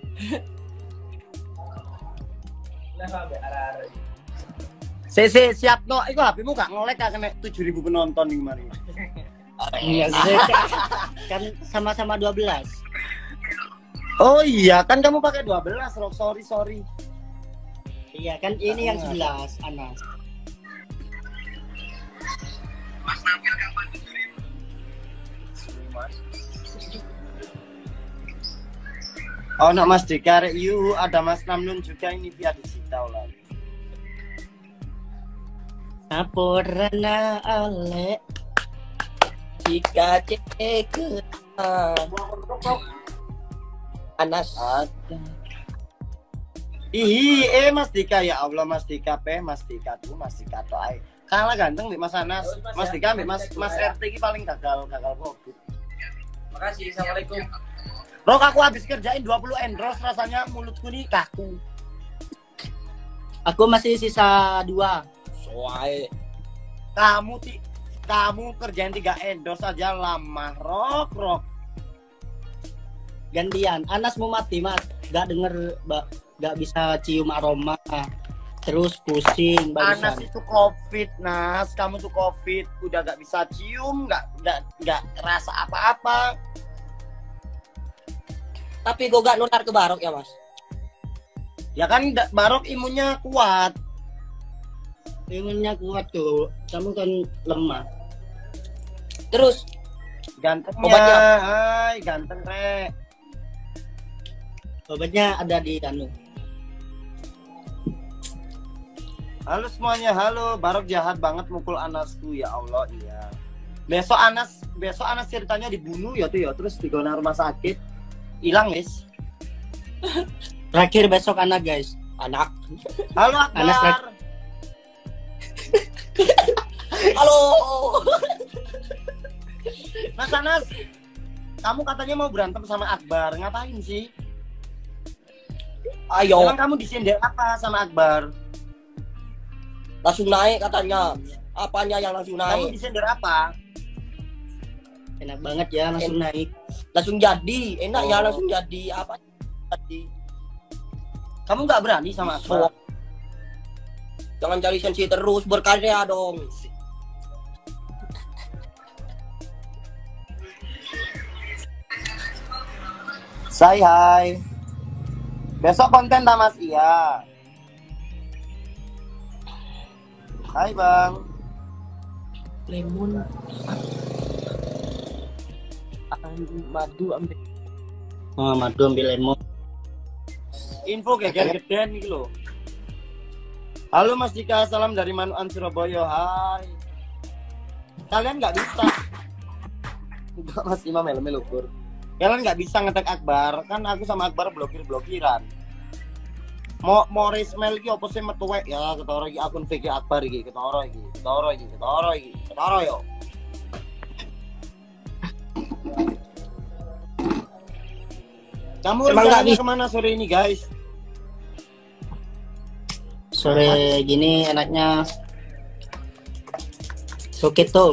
Siap no, iku HP-mu gak ngelek kan kena 7.000 penonton nih kemarin. Iya, kan sama-sama 12. Oh iya, kan kamu pakai 12, Rok. Sorry. Iya, kan ini yang 11, Anas. Mas tampil kapan 7.000? Oh, no Mas Dika, you ada Mas Namnun juga ini via digital lah. Sampurna ale jika cek Anas ada. Mas Dika ya Allah, Mas Dika Mas Dika tuh ay. Kalah ganteng nih Mas Anas. Mas Dika Mas RT ini paling gagal covid. Makasih, assalamualaikum. Rok, aku habis kerjain 20 endros rasanya mulutku nih kaku. Aku masih sisa 2. Soai. Kamu kerjain 3 endorse aja lama, Rok. Gantian, Anas mau mati Mas, gak denger, gak bisa cium aroma, terus pusing barusan. Anas itu covid, Nas, kamu tuh covid, udah gak bisa cium, gak rasa apa-apa. Tapi gue gak nular ke Barok ya Mas? Ya kan Barok imunnya kuat. Imunnya kuat tuh, kamu kan lemah. Terus Gantengnya, obatnya? hai ganteng Rek. Obatnya ada di anu. Halo semuanya, halo. Barok jahat banget mukul Anasku, ya Allah, iya. Besok Anas ceritanya dibunuh ya tuh ya, terus digona rumah sakit. Hilang, guys. Terakhir besok anak guys. Anak. Halo Akbar. Anas Halo. Mas Anas, kamu katanya mau berantem sama Akbar, ngapain sih? Ayo. Emang kamu disindir apa sama Akbar? Langsung naik katanya. Apanya yang langsung Kamu naik? disindir apa? Enak banget ya langsung naik. Langsung jadi. Enak ya Oh. langsung jadi. Apa? Jadi. Kamu nggak berani sama Akbar? Jangan cari sensi terus, berkarya dong. Say hai. Besok konten tak Mas? Iya. Hai Bang. Lemon. Madu ambil. Oh, madu ambil lemon. Info geger geden iki lho. Halo Mas Dika, salam dari Manuan Surabaya. Hai. Kalian nggak bisa. Enggak Mas Imam helmnya lukur. Kalian nggak bisa ngetek Akbar, kan aku sama Akbar blokiran. Mau resmail iki opo sih metu wek ya, ketara iki akun fake Akbar iki, ketara yo. Kamu rencananya kemana sore ini guys? Sore gini enaknya sukit tuh.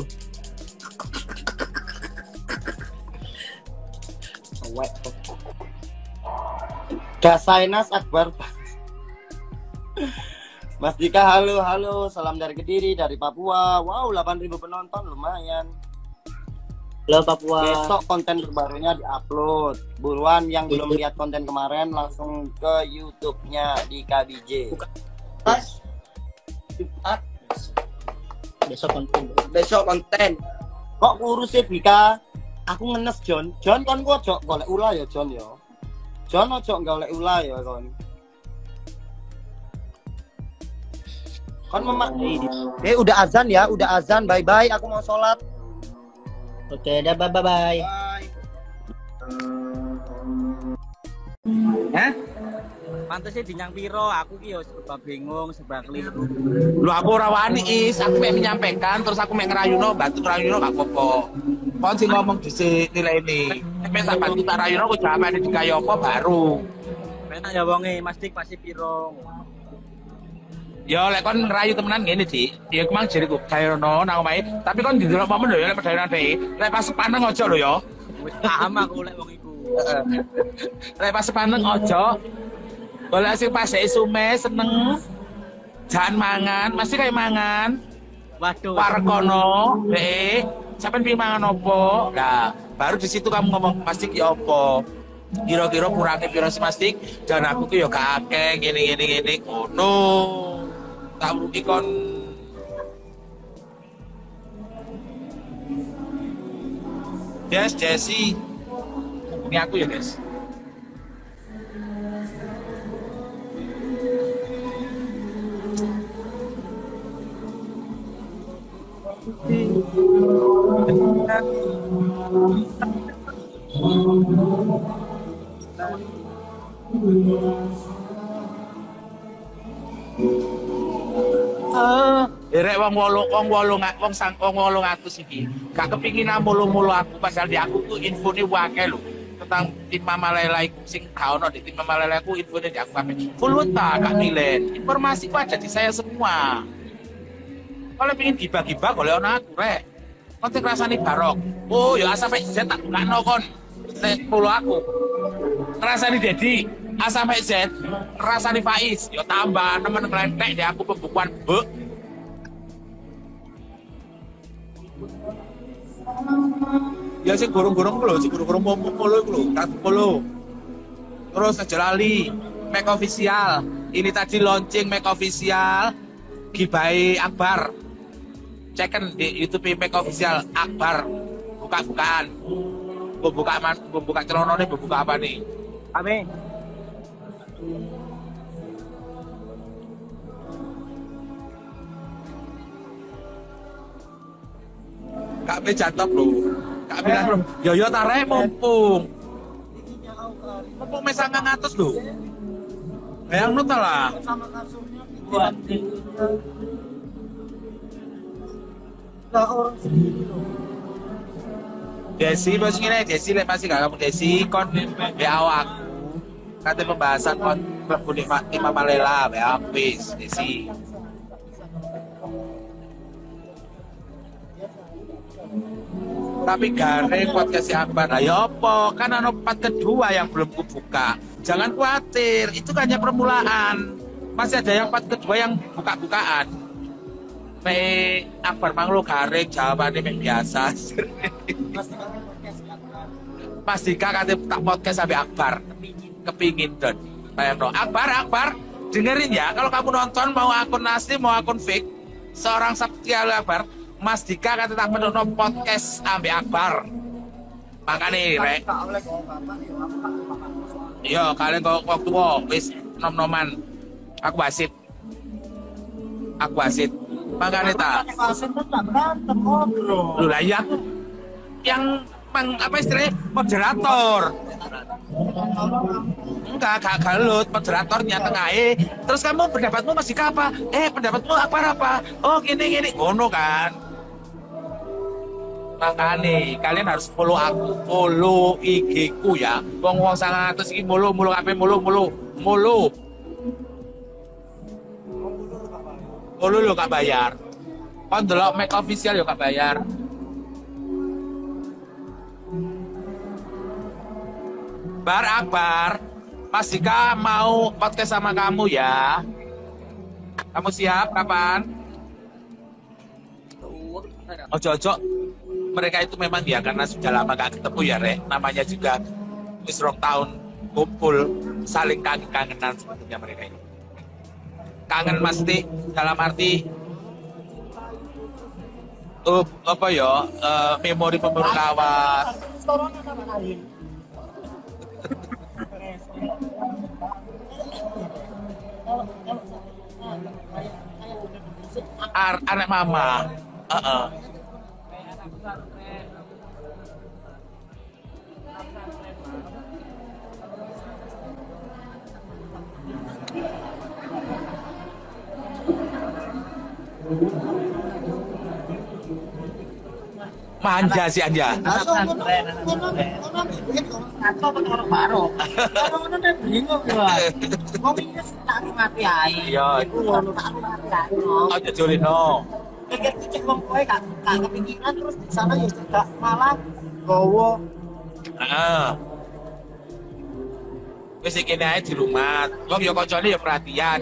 Gasainas Akbar. Mas Dika, halo, salam dari Kediri, dari Papua. Wow, 8.000 penonton, lumayan. Halo Papua. Besok konten terbarunya diupload. Buruan yang belum lihat konten kemarin langsung ke YouTube-nya di KBJ. Mas. Besok konten. Kok kurus sih Dika? Aku ngenes John kan gua ojo golek ulah ya John ya. John ojo golek ulah ya kon. Kon udah azan ya, bye bye, aku mau sholat. Oke, dah bye. Bye. Hah? Pantesnya dinyang piro, aku ki yo serba bingung, serba keliru. Lu aku ora wani is, aku mek menyampaikan terus aku mek ngrayuno, bantu ngrayuno gak apa-apa. Kon sing ngomong dhisik nilai ini. Nek tak bantu tak rayuno kok jamane dikaya apa baru. Penak ya wonge, Mas Dik pasti piro. Ya lek kon ngerayu temenan ngene, Dik. Ya kemang jeriku gayono nang omahe, tapi kon didelok momen lho ya lek pedayonan dhewe. Lek pas sepaneng aja lho ya. Wis paham aku lek wong iku. Lek pas sepaneng ojo. Boleh sing pas sume seneng. Jangan mangan, masih kayak mangan. Waduh. Warkono, sampai pengen mangan opo? Nah, baru di situ kamu ngomong mastik ya opo. Kira-kira kurangnya piro mastik dan aku ki yo kakek gini. Oh no. Tak rugi kon. Yes, Jesse. Ini aku ya, guys. Rek wong 800 iki. Gak kepingin mulu-mulu aku pasal di aku tuh infone wae lho. Tentang tim Mama Lela sing gak ono di tim Mama Lela ku infone di aku kabeh. Full weta Kak Milen. Informasi ku ada di saya semua. Kalau pengen gibah-gibah boleh ono aku rek. Konten rasane barok. Oh ya sampai Z tak gakno kon. Nek follow aku. Rasane Dedi, A sampai Z, rasane Faiz. Yo tambah nemen klentek di aku pembukuan be. Ya sing gorong-gorong lho, sing gorong-gorong momong lho iku lho, tak follow. Terus aja lali, Mac official. Ini tadi launching Mac official. Gibai Akbar. Ceken di YouTube Mac official Akbar. Buka-bukaan. Buka celana nih, buka apa nih? Amin. Kak Be jatuh bro. Kak Be bro. Yo tarik mumpung. Mumpung mesang ngatus lho. Bayang nut lah. Buat orang sendiri loh. Desi bos ini, Desi lek masih gak kamu Desi kon be awak. Kate pembahasan kon mlebu nikmati Mama Lela be habis Desi. Tapi garing podcast Akbar. Lah ya apa? Kan ada part kedua yang belum kubuka. Jangan khawatir, itu hanya permulaan. Masih ada yang part kedua yang buka-bukaan. Akbar manglo garing jawabannya biasa. Mas Dika kate tak podcast sampai Akbar. Kepingin don. Bayangno Akbar dengerin ya, kalau kamu nonton mau akun asli mau akun fake, seorang Sabtia Akbar, Mas Dika kata tak menonton podcast ambil Akbar. Makanya rek. Iya, kalian kok waktu wis nom-noman. Aku wasit. Makanya tak. Lu lah ya. Yang apa istilahnya moderator. Enggak galut, moderatornya tengah terus kamu pendapatmu masih apa? Pendapatmu apa? Oh gini ngono kan. Makanya kalian harus follow aku, follow IG ku ya. Wong 100 iki mulu kabeh mulu. Mulu lo gak bayar. Kon delok Mac official yo gak bayar. Akbar, Mas Dika mau podcast sama kamu ya. Kamu siap kapan? Ojo, mereka itu memang ya karena sudah lama gak ketemu ya rek. Namanya juga wis 2 tahun kumpul, saling kangen-kangenan sebetulnya mereka ini. Kangen pasti dalam arti apa ya memori kawan. Anak mama. Manja sih Anja. Oh jujulin no. Pikir cek wong kowe gak kepikiran terus di sana ya juga malah gowo. Wis iki ae di rumah. Wong ya kancane ya perhatian.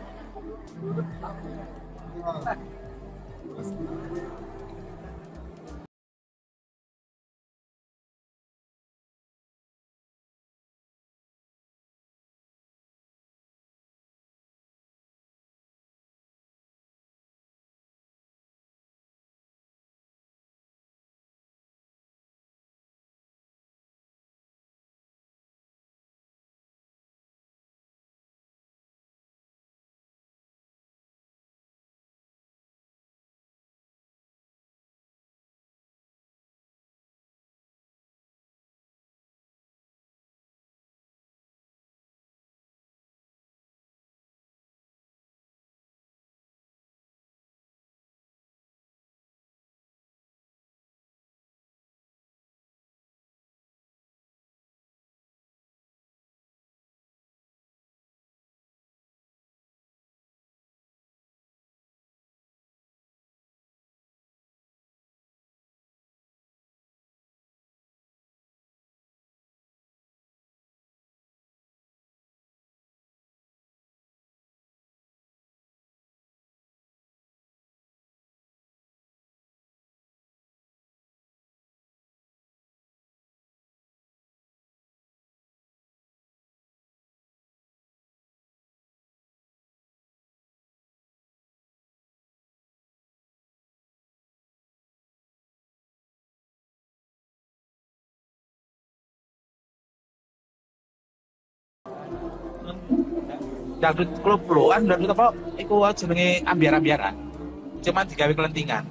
Dangdut klub-kluban, dangdut apa? Iku jenenge ambiar-ambiaran. Cuman digawe kelentingan.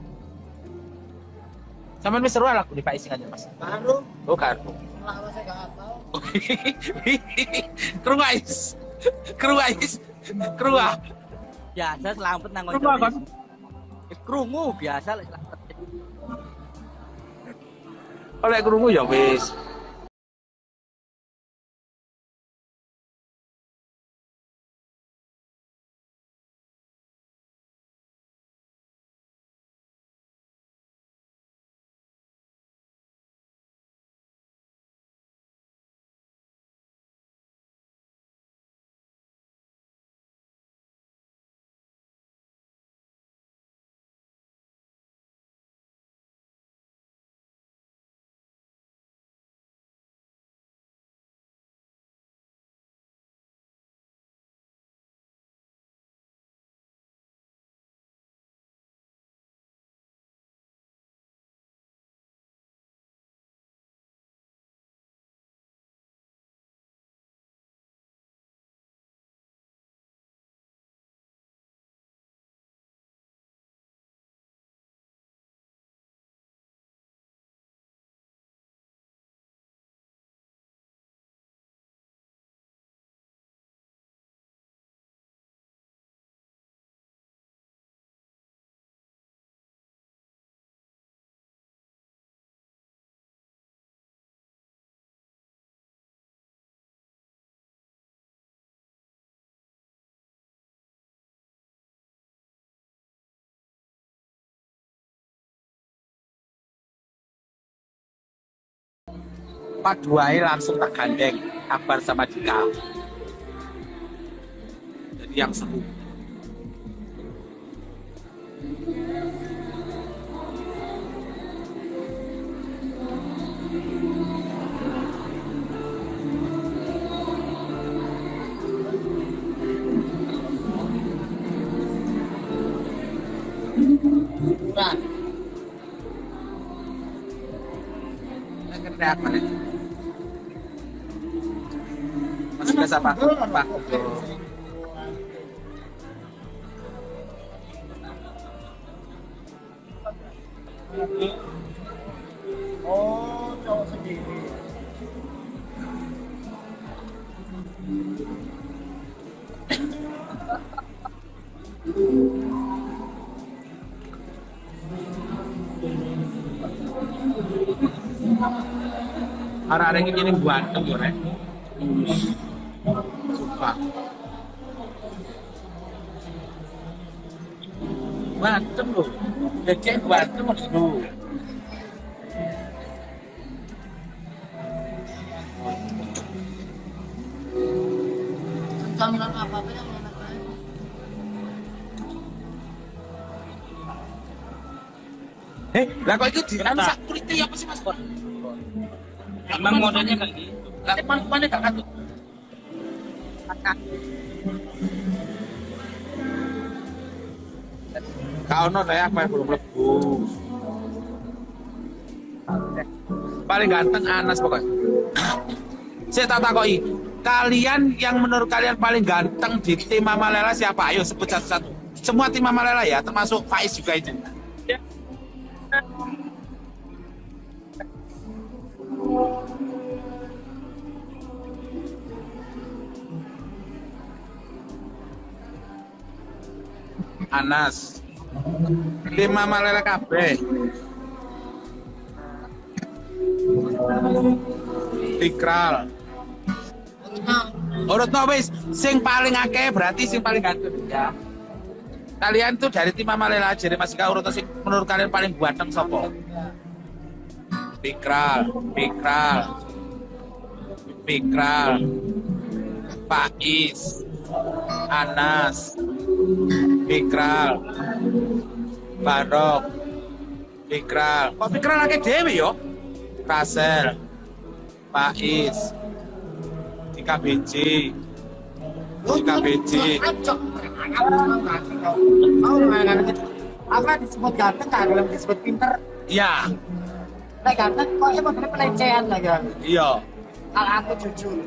Sampeyan wis seru lagu di Pak Ising aja, Mas. Baru Oh, kan. lama saya nggak tahu. Keruais. Keruais. Keruah. Biasa selamat nang Krungu, Kon. Krungu biasa lek selamat. Oleh krungu ya wis. Paduai langsung tak gandeng Akbar sama Dika. Jadi yang seru. Kurang. Teriak balik. Masih biasa Pak? Pak. Oh, cowok sendiri. Arek-arek ini buat yo rek. Sumpah. Bantem loh. Jadi bantem loh. camilan apa yang enak aja. Lah kok itu di anu sak kulite apa sih Mas? Emang modelnya kayak gitu. Lah mana gak katut? Kau no saya apa yang belum lebu. Paling ganteng Anas pokoknya. Saya tak takoi. Kalian yang menurut kalian paling ganteng di tim Mama Lela siapa? Ayo sebut satu-satu. Semua tim Mama Lela ya, termasuk Faiz juga itu. Anas. Tim Mama Lela kabeh. Fikral. Urut no wis, sing paling akeh berarti sing paling ganteng ya. Kalian tuh dari tim Mama Lela aja, Mas Ika urut sing menurut kalian paling ganteng sapa? Fikral, Faiz, Anas, Fikral, Barok, Fikral. Kok Fikral akeh dhewe yo? Rasel, Faiz, KBJ. Apa disebut ganteng kan dalam disebut pinter? Iya. Nah ganteng kok ya modelnya pelecehan lah kan? Iya. Kalau aku jujur,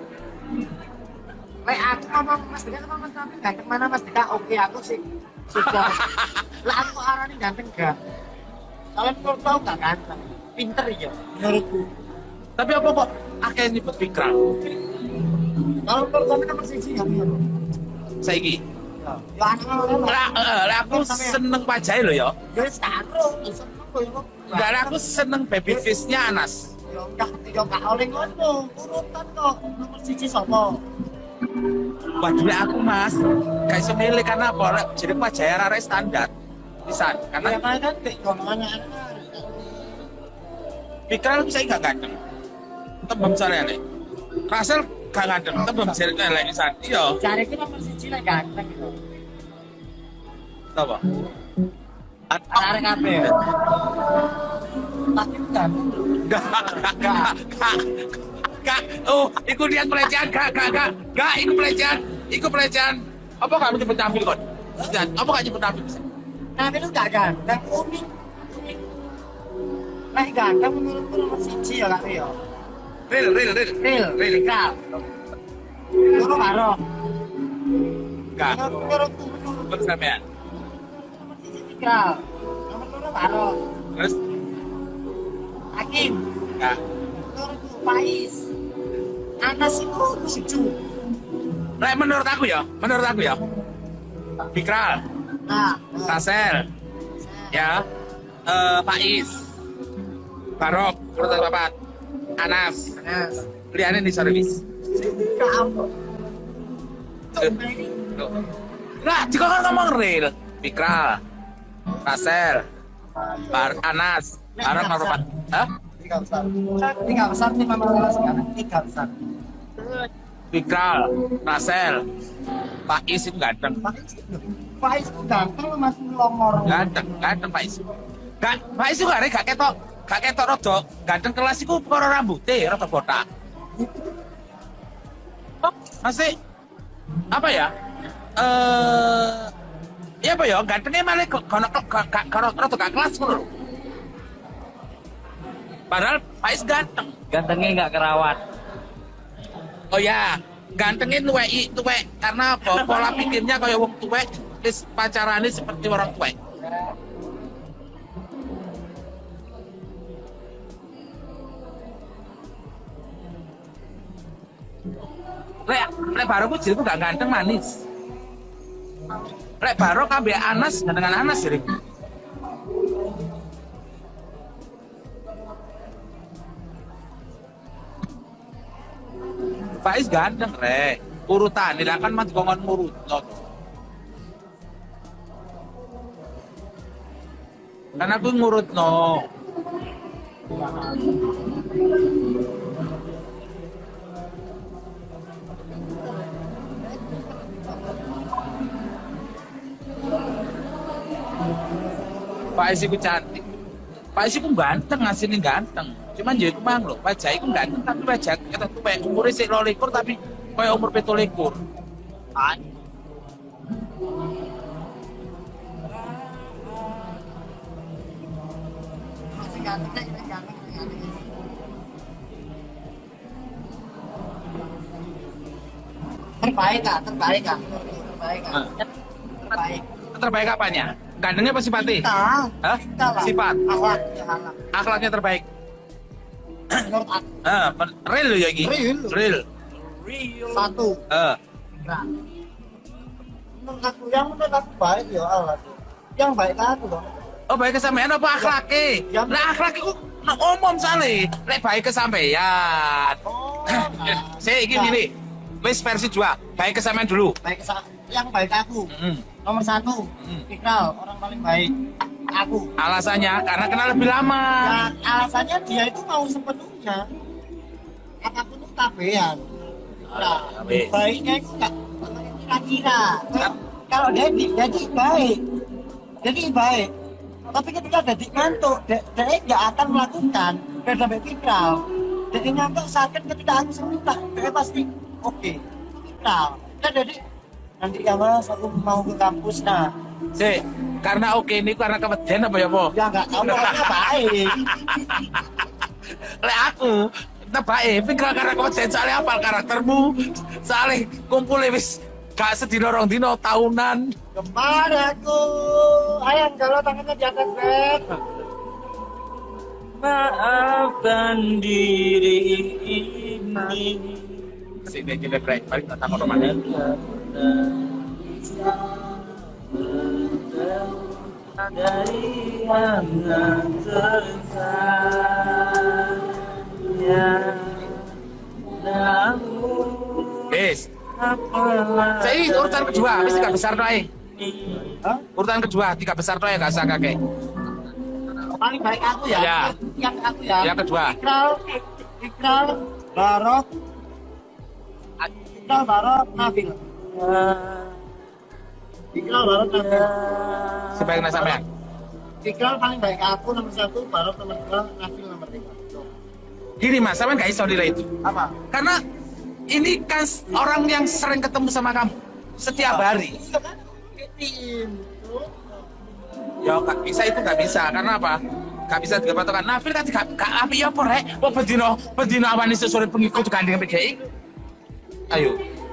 aku ngomong Mas Dika sama Mas Nabil ganteng mana Mas Dika? Oke aku sih sudah. Lah aku arani ganteng gak? Kalian perlu tahu gak ganteng? Pinter ya menurutku. Tapi apa kok akeh nyebut Fikral? Kalau pertama nomor siji ya. Saiki. Ya anak Lah aku seneng pajahe lho ya. ya wis karo, seneng kok ya. Dan aku seneng baby face-nya Anas. Ya gak oleh ngono, urutan kok nomor siji sapa? Waduh aku Mas, gak iso milih karena apa? Lek jadi pajahe arek standar. Pisan, Karena karena kan golongannya anak. Fikral bisa gak ganteng. Tembem salene. Rasel gak ganteng, tembem jare elek pisan. Iya. Cari ki nomor siji lah ganteng gitu. Sapa? Arek kabeh. Tapi ganteng. Kak, oh, iku dia pelecehan, kak, iku pelecehan. Apa gak menyebut tampil kon? Apa gak nyebut tampil? Tapi lu gak ganteng, unik. Nah ganteng menurutku nomor siji ya kak ya. Real, kak. Lu karo. Kak, Menurutku menurut sampean. nomor siji Fikral. Nomor loro karo. Terus, Hakim. kak, Menurutku Faiz. Anas itu lucu. Lek menurut aku ya. Fikral, Nah, Rasel, ya, Faiz, Barok, menurut Bapak, Anas, lianin di service. kamu. Nah, jika kan ngomong real, Fikral, Rasel, Anas, Barok, Bapak, hah? Tiga besar nih memang sekarang. Tiga besar. Fikral, Rasel, Faiz itu ganteng. Faiz itu ganteng masih melongor. Ganteng Faiz. Faiz itu gak ketok rada ganteng kelas iku perkara rambutnya rada botak. Masih apa ya? Ya apa ya? Gantengnya malah kalau rada gak kelas ngono. Padahal Faiz ganteng. Gantengnya nggak kerawat. Oh ya, gantengnya tuwek karena apa? Pola pikirnya kayak wong tuwek, terus pacarannya seperti orang tuwek. Lek Barok ku jariku gak ganteng manis. Lek Barok ambek Anas dengan Anas jariku. Faiz ganteng rek. Urutan ini kan mas gongon murut. Kan aku ngurut no. Pak Is iku cantik. Pak Is iku ganteng, asline ganteng. Cuman ya iku mang lho, wajah iku ganteng tapi wajah kata tuwek umure sik 22 tapi kaya umur 27. Masih ganteng nek ganteng. Terbaik kak. Terbaik. Terbaik apanya? Gantengnya apa sifatnya? Hah? Sifat. Akhlaknya terbaik. Menurut aku. Real loh ya ini? Real. Satu. Menurut aku baik ya Allah. Yang baik aku dong. Oh baik kesampean apa akhlaknya? Nah akhlak itu umum sekali. Lek baik kesampean. Saya gini. Wis versi 2. Baik kesampean dulu. Yang baik aku. Nomor 1. Ikral, orang paling baik. Aku. Alasannya karena kenal lebih lama. Ya, alasannya dia itu mau sepenuhnya. Apapun itu tabean. Nah, baiknya itu enggak kira-kira. Kalau dia baik. Jadi baik. Tapi ketika jadi ngantuk, dia nggak akan melakukan. Dia sampai viral. Jadi ngantuk sakit ketika aku seminta, dia pasti oke. Viral. Dan jadi nanti ya mas, aku mau ke kampus. Nah, karena oke ini karena kemedian apa ya po? Ya nggak tahu pokoknya baik. Lek aku baik, pikir karena kemedian soalnya apal karaktermu, soalnya kumpulnya wis gak sedino rong dino tahunan. Kemana aku? Ayang kalau tangannya di atas bed. Maafkan diri ini. Sini kita break, balik tentang romannya. Dari hangat tertanya namun saya urutan kedua, habis 3 besar doang. Urutan kedua, 3 besar doang gak usah kakek. Paling baik aku ya. Ya. Yang aku ya. Yang kedua. Ikral, Barok, Nabil. Ikral, Barok, Nabil. Sebaiknya sampean. Ikral paling baik aku nomor 1, Barok nomor 2, Nabil nomor 3. Gini mas, sampean gak iso nilai itu. Apa? Karena ini kan orang yang sering ketemu sama kamu setiap hari. Iya kan? Tim. Ya gak bisa itu gak bisa, karena apa? Gak bisa digapatokan. Nafil kan gak api ya apa rek? Wah bedino awan iso sore pengikut gandeng PDI. Ayo.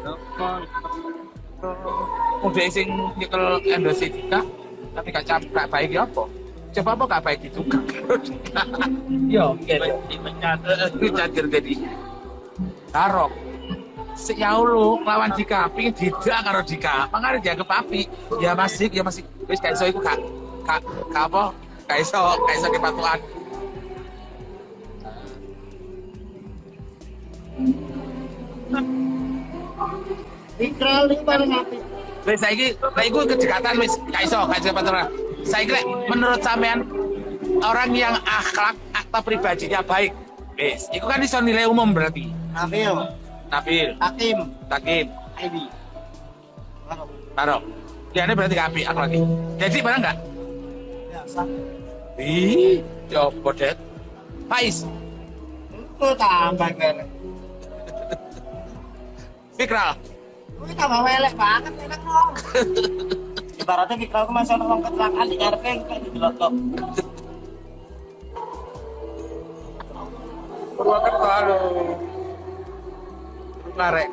Udah sing nyekel endosika, tapi gak baik ya apa? Coba apa gak baik itu? Yo, dicatir jadi. Tarok. Ya Allah, lawan Dika, pingin tidak karo Dika, makanya dianggap api. Ya masih, wis gak iso iku gak apa? Gak iso kepatuhan. Ikral ini paling api. Wis saiki, lek iku kedekatan wis gak iso kepatuhan. Saiki lek menurut sampean orang yang akhlak atau pribadinya baik, wis, iku kan iso nilai umum berarti. Nabil, Takim, Aidi, Barok. Dia berarti gak api akhlaknya. Jadi mana enggak? biasa. Ih, coba det. Faiz, Itu tambah kan. Fikral. Itu tambah welek banget, enak dong. Ibaratnya Fikral itu masih orang kecelakaan di RP kayak di lotok. Purwakarta, halo. Kemarin.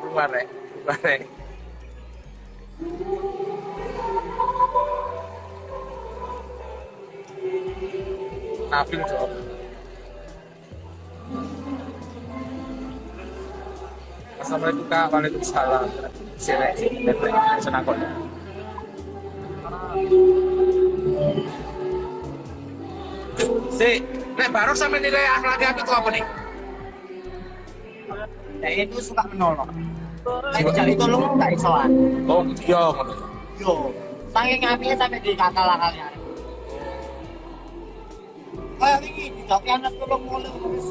Nabil jawab. Assalamualaikum Kak, waalaikumsalam. Sirek, senakon. Nek Barok sampai nilai akhlaknya itu apa nih? Ya itu suka menolong. Saya cari tolong nggak isoan. Oh, iya. Yo, saking apinya sampai di kakak kalian. Kayak ini, di jauh anak tolong mulai.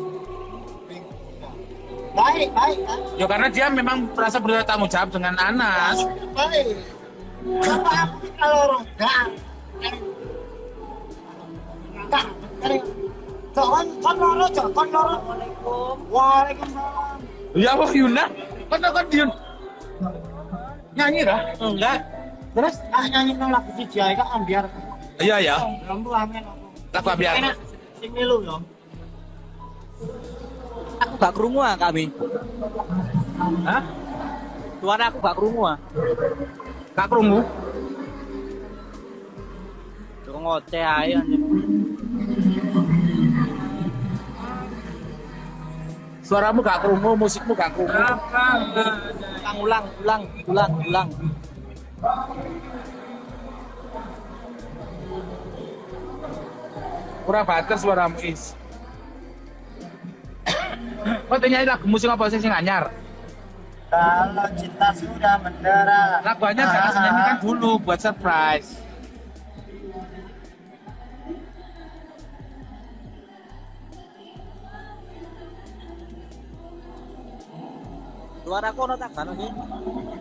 Baik kan? Ya karena dia memang merasa bertanggung jawab dengan Anas. Baik. Kenapa aku kalau orang enggak? Kak, kon loro, Cok. Kon loro. Waalaikumsalam. Ya Allah Yuna, kan Yun. Nyanyi dah? Enggak. Terus nyanyi lagu siji ae Kak ambiar. Iya ya. Lampu amen aku. Lagu ambiar. Enak sing milu yo. Aku gak krungu kami. Hah? Suara aku gak krungu Kak krungu? Durung ngoceh ae anjing. Suaramu gak krungu, musikmu gak krungu. Ulang. Kurang banget suaramu is. Kau nyanyi lagu musik apa sih sing anyar? Kalau cinta sudah mendera. Lagu anyar jangan nyanyikan dulu buat surprise. Suara aku ono tak kan sih?